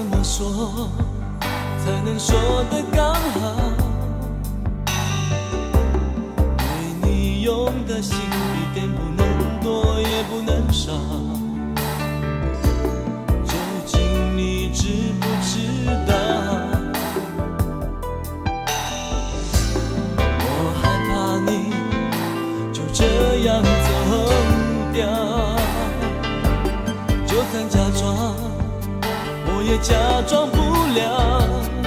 么说才能说得刚好？对你用的心一点不能多也不能少，究竟你知不知道？我害怕你就这样走掉，就算假装我也假装不了。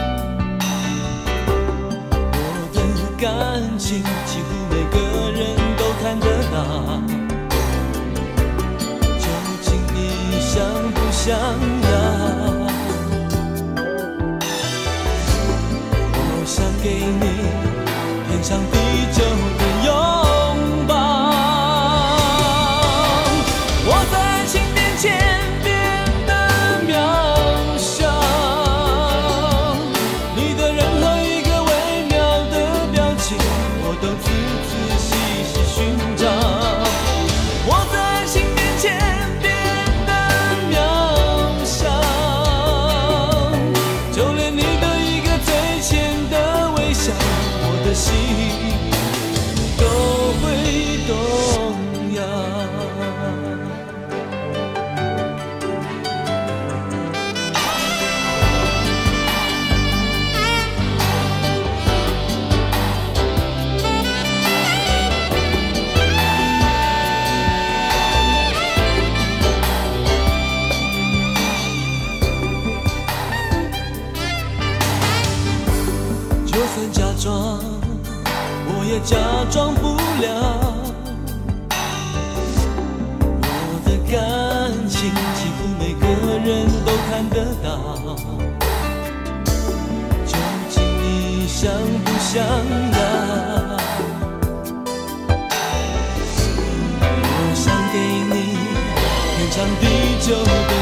我的感情几乎每个人都看得到，究竟你想不想要？我想给你天长地久的拥抱。我在爱情面前变得渺小，你的任何一个微妙的表情我都仔仔细细寻找。我在爱情面前变得渺小，就连你的一个最浅的微笑，我的心都会动摇。就算假装，我也假装不了。我的感情几乎每个人都看得到，究竟你想不想要？我想给你天长地久的